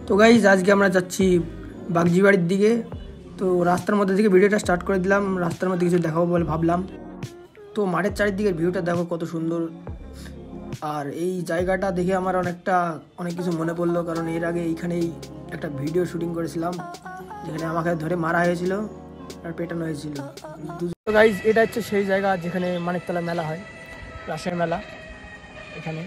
তো গাইজ আজকে আমরা যাচ্ছি বাগজি বাড়ির দিকে। তো রাস্তার মধ্যে থেকে ভিডিওটা স্টার্ট করে দিলাম, রাস্তার মধ্যে কিছু দেখাবো বলে ভাবলাম। তো মাঠের চারিদিকের ভিউটা দেখো কত সুন্দর। আর এই জায়গাটা দেখে আমার অনেক কিছু মনে পড়লো, কারণ এর আগে এইখানেই একটা ভিডিও শুটিং করেছিলাম যেখানে আমাকে ধরে মারা হয়েছিল আর পেটানো হয়েছিল। তো গাইজ এটা হচ্ছে সেই জায়গা যেখানে মানিকতলা মেলা হয়, রাসের মেলা। এখানে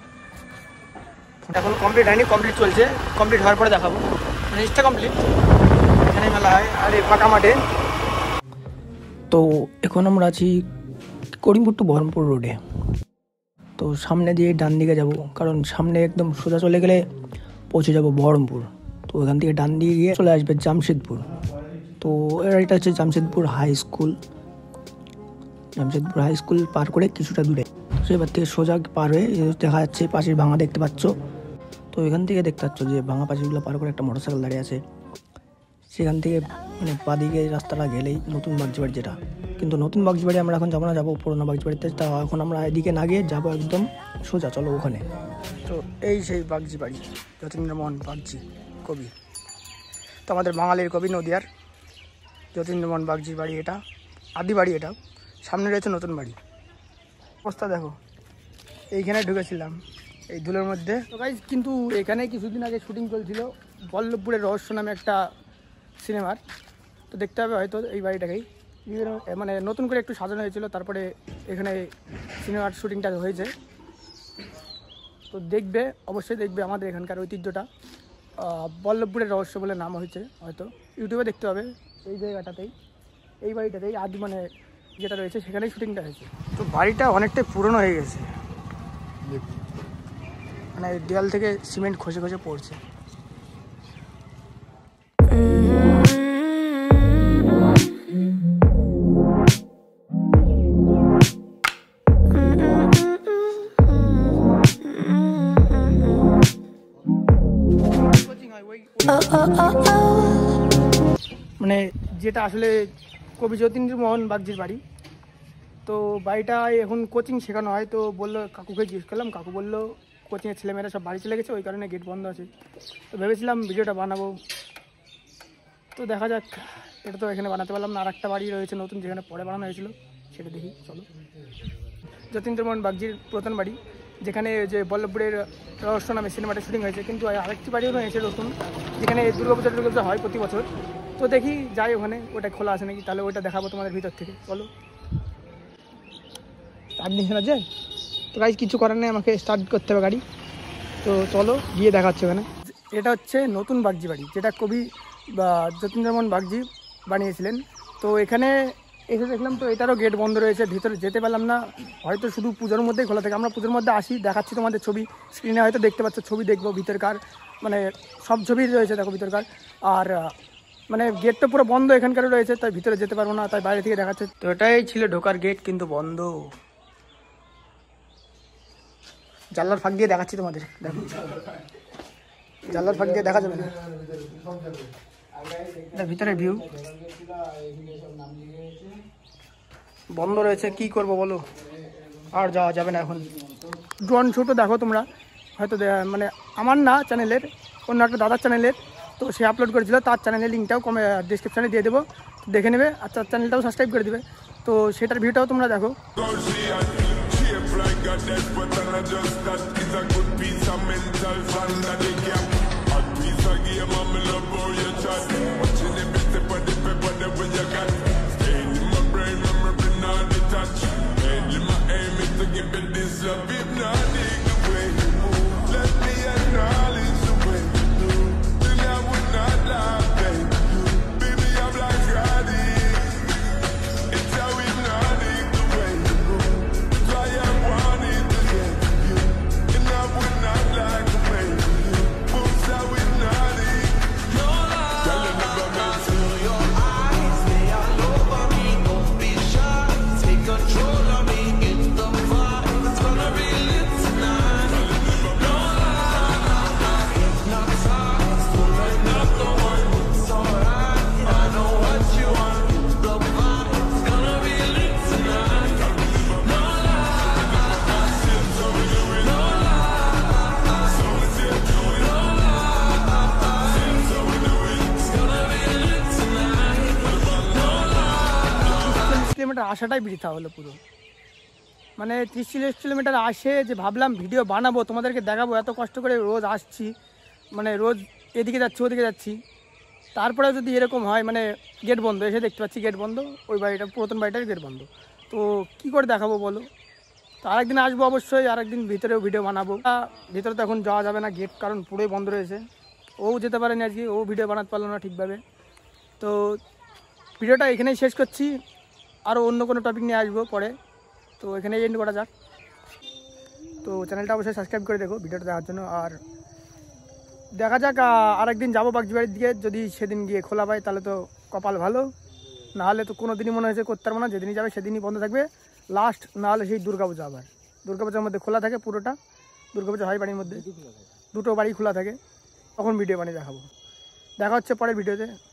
এখন কমপ্লিট হয়নি, কমপ্লিট চলছে, কমপ্লিট হওয়ার পরে দেখাবো। জিনিসটা কমপ্লিট, এখানে মেলা হয় আর এই ফাঁকা মাঠে। তো এখন আমরা আছি করিমপুর টু বহরমপুর রোডে। তো সামনে দিয়ে ডান দিকে যাব, কারণ সামনে একদম সোজা চলে গেলে পৌঁছে যাব বহরমপুর। তো ওখান থেকে ডান দিকে গিয়ে চলে আসবে জামশেদপুর। তো এটা হচ্ছে Jamshedpur high school. Jamshedpur high school পার করে কিছুটা দূরে, তো এবার থেকে সোজা পার হয়ে দেখা যাচ্ছে পাশের ভাঙা দেখতে পাচ্ছ। তো এখান থেকে দেখতে পাচ্ছ যে ভাঙা পাঁচিলগুলো পার করে একটা মোটরসাইকেল দাঁড়িয়ে আছে। সেখান থেকে মানে বাদিকে রাস্তাটা গেলেই নতুন বাগজি বাড়ি যেটা, কিন্তু নতুন বাগজি বাড়ি আমরা এখন যাবো না, যাবো পুরোনো বাগজি বাড়িতে। তা এখন আমরা এদিকে না গিয়ে যাবো একদম সোজা, চলো ওখানে। তো এই সেই বাগজি বাড়ি, যতীন্দ্রমোহন বাগজি কবি। তো আমাদের বাঙালির কবি নদিয়ার যতীন্দ্রমোহন বাগজি বাড়ি, এটা আদি বাড়ি। এটা সামনে রয়েছে নতুন বাড়ি। অবস্থা দেখো, এইখানে ঢুকেছিলাম এই ধুলোর মধ্যে। তো গাইজ কিন্তু এখানে কিছুদিন আগে শুটিং চলছিল বল্লভপুরের রহস্য নামে একটা সিনেমার। তো দেখতে হবে হয়তো এই বাড়িটাকেই, মানে নতুন করে একটু সাজানো হয়েছিল, তারপরে এখানে সিনেমার শুটিংটা হয়েছে। তো দেখবে, অবশ্যই দেখবে আমাদের এখানকার ঐতিহ্যটা। বল্লভপুরের রহস্য বলে নাম হয়েছে, হয়তো ইউটিউবে দেখতে হবে। এই জায়গাটাতেই, এই বাড়িটাতেই আদি মানে যেটা রয়েছে সেখানেই শুটিংটা হয়েছে। তো বাড়িটা অনেকটাই পুরনো হয়ে গেছে, মানে দেয়াল থেকে সিমেন্ট খসে খসে পড়ছে। মানে যেটা আসলে কবি যতীন্দ্রমোহন বাগজির বাড়ি। তো বাড়িটায় এখন কোচিং শেখানো হয়। তো বললো, কাকুকে জিজ্ঞেস করলাম, কাকু বললো কোচিংয়ের ছেলেমেয়েরা সব বাড়ি চলে গেছে, ওই কারণে গেট বন্ধ আছে। তো ভেবেছিলাম ভিডিওটা বানাবো, তো দেখা যাক। এটা তো এখানে বানাতে পারলাম না, আর একটা বাড়ি রয়েছে নতুন যেখানে পরে বানানো হয়েছিল, সেটা দেখি চলো। যতীন্দ্রমোহন বাগজির পুরাতন বাড়ি, যেখানে যে বল্লভপুরের রহস্য নামে সিনেমাটা শুটিং হয়েছে। কিন্তু আরেকটি বাড়িও রয়েছে নতুন, যেখানে দুর্গাপূজা হয় প্রতি বছর। তো দেখি যাই ওখানে, ওটা খোলা আছে নাকি, তাহলে ওইটা দেখাবো তোমাদের ভিতর থেকে। চলো শোনা যায়। তো গাইজ কিছু করার নেই, আমাকে স্টার্ট করতে হবে গাড়ি। তো চলো গিয়ে দেখাচ্ছে ওখানে। এটা হচ্ছে নতুন বাগজি বাড়ি, যেটা কবি যতীন্দ্রমোহন বাগজি বানিয়েছিলেন। তো এখানে এসে দেখলাম তো এটারও গেট বন্ধ রয়েছে, ভিতরে যেতে পারলাম না। হয়তো শুধু পুজোর মধ্যেই খোলা থাকে। আমরা পুজোর মধ্যে আসি, দেখাচ্ছি তোমাদের ছবি, স্ক্রিনে হয়তো দেখতে পাচ্ছ ছবি, দেখবো ভিতরকার, মানে সব ছবি রয়েছে দেখো ভিতরকার। আর মানে গেটটা পুরো বন্ধ এখানকার রয়েছে, তাই ভিতরে যেতে পারবো না, তাই বাইরে থেকে দেখাচ্ছে। তো এটাই ছিল ঢোকার গেট, কিন্তু বন্ধ। জানলার ফাঁক দিয়ে দেখাচ্ছি তোমাদের, দেখো জানলার ফাঁক দিয়ে দেখা যাবে না, ভিতরে ভিউ বন্ধ রয়েছে। কি করব বলো, আর যাওয়া যাবে না এখন। ড্রোন শ্যুটও দেখো তোমরা হয়তো, মানে আমার না, চ্যানেলের অন্য একটা দাদার চ্যানেলের। তো সে আপলোড করেছিল, তার চ্যানেলের লিঙ্কটাও ডিসক্রিপশানে দিয়ে দেবো, দেখে নেবে। আর তার চ্যানেলটাও সাবস্ক্রাইব করে দেবে। তো সেটার ভিউটাও তোমরা দেখো। কিলোমিটার আসাটাই বৃথা হলো পুরো। মানে 30-40 কিলোমিটার আসে যে ভাবলাম ভিডিও বানাবো, তোমাদেরকে দেখাবো, এত কষ্ট করে রোজ আসছি, মানে রোজ এদিকে যাচ্ছি ওদিকে যাচ্ছি, তারপরেও যদি এরকম হয়, মানে গেট বন্ধ, এসে দেখতে পাচ্ছি গেট বন্ধ, ওই বাড়িটা পুরাতন বাড়িটার গেট বন্ধ, তো কী করে দেখাবো বলো? তো আরেকদিন আসবো অবশ্যই, আরেকদিন ভিতরেও ভিডিও বানাবো। ভিতরে তো এখন যাওয়া যাবে না, গেট কারণ পুরোই বন্ধ রয়েছে। ও যেতে পারেনি আজকে, ও ভিডিও বানাতে পারলো না ঠিকভাবে। তো ভিডিওটা এখানেই শেষ করছি, আরও অন্য কোনো টপিক নিয়ে আসবো পরে। তো এখানেই এন্ড করা যাক। তো চ্যানেলটা অবশ্যই সাবস্ক্রাইব করে দেখো ভিডিওটা দেখার জন্য। আর দেখা যাক, আরেকদিন যাবো বাগজিবাড়ির দিকে, যদি সেদিন গিয়ে খোলা পাই তাহলে তো কপাল ভালো, নাহলে তো কোনো দিনই মনে হয়েছে করতে পারবো না, যেদিনই যাবে সেদিনই বন্ধ থাকবে লাস্ট, নাহলে সেই দুর্গাপূজা। আবার দুর্গাপূজার মধ্যে খোলা থাকে পুরোটা, দুর্গাপূজা হয় বাড়ির মধ্যে, দুটো বাড়ি খোলা থাকে, তখন ভিডিও বানিয়ে দেখাবো। দেখা হচ্ছে পরের ভিডিওতে।